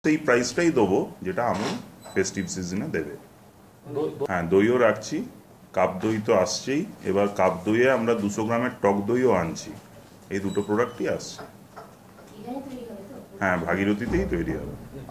সেই প্রাইসটাই দেবো যেটা আমুল ফেস্টিভ সিজনে দেবে। হ্যাঁ, দইও রাখছি, কাপ দই তো আসছেই, এবার কাপ দইয়ে আমরা 200 গ্রামের টক দইও আনছি। এই দুটো প্রোডাক্টই আসছে। হ্যাঁ, ভাগীরথীতেই তৈরি হবে।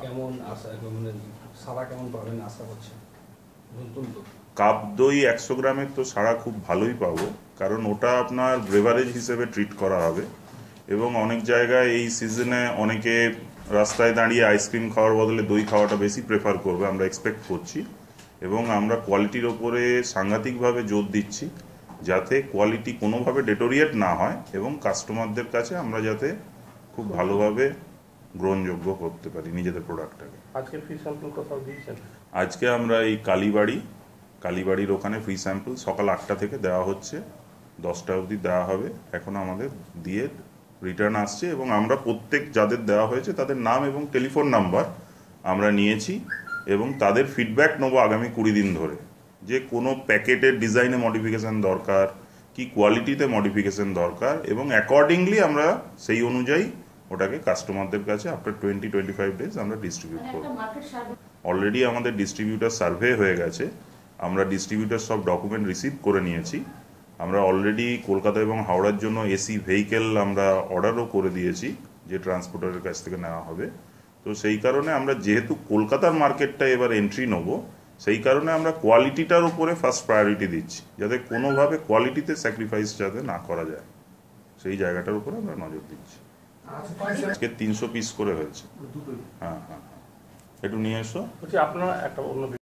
কাপ দই 100 গ্রামের তো সারা খুব ভালোই পাবো, কারণ ওটা আপনার ব্রেভারেজ হিসেবে ট্রিট করা হবে। এবং অনেক জায়গায় এই সিজনে অনেকে রাস্তায় দাঁড়িয়ে আইসক্রিম খাওয়ার বদলে দই খাওয়াটা বেশি প্রেফার করবে, আমরা এক্সপেক্ট করছি। এবং আমরা কোয়ালিটির ওপরে সাংঘাতিকভাবে জোর দিচ্ছি, যাতে কোয়ালিটি কোনোভাবে ডেটোরিয়েট না হয় এবং কাস্টমারদের কাছে আমরা যাতে খুব ভালোভাবে গ্রহণযোগ্য করতে পারি নিজেদের প্রোডাক্টটাকে। আজকে ফ্রি স্যাম্পল কোথাও দিয়েছেন? আজকে আমরা এই কালীবাড়ির ওখানে ফ্রি স্যাম্পল সকাল 8টা থেকে দেওয়া হচ্ছে, 10টা অবধি দেওয়া হবে। এখন আমাদের দিয়ে রিটার্ন আসছে এবং আমরা প্রত্যেক যাদের দেওয়া হয়েছে তাদের নাম এবং টেলিফোন নাম্বার আমরা নিয়েছি এবং তাদের ফিডব্যাক নেবো আগামী 20 দিন ধরে, যে কোনো প্যাকেটের ডিজাইনে মডিফিকেশান দরকার কি কোয়ালিটিতে মডিফিকেশান দরকার, এবং অ্যাকর্ডিংলি আমরা সেই অনুযায়ী ওটাকে কাস্টমারদের কাছে আফটার 20-25 ডেজ আমরা ডিস্ট্রিবিউট করব। অলরেডি আমাদের ডিস্ট্রিবিউটার সার্ভে হয়ে গেছে, আমরা ডিস্ট্রিবিউটার সব ডকুমেন্ট রিসিভ করে নিয়েছি। আমরা অলরেডি কলকাতা এবং হাওড়ার জন্য এসি ভেহিকেল আমরা অর্ডারও করে দিয়েছি, যে ট্রান্সপোর্টারের কাছ থেকে নেওয়া হবে। তো সেই কারণে আমরা যেহেতু কলকাতার মার্কেটটা এবার এন্ট্রি নেব, সেই কারণে আমরা কোয়ালিটিটার উপরে ফার্স্ট প্রায়োরিটি দিচ্ছি, যাতে কোনোভাবে কোয়ালিটিতে স্যাক্রিফাইস যাতে না করা যায়, সেই জায়গাটার উপরে আমরা নজর দিচ্ছি। আজকে 300 পিস করে হয়েছে। হ্যাঁ, একটু নিয়ে এসো। আপনারা একটা অন্য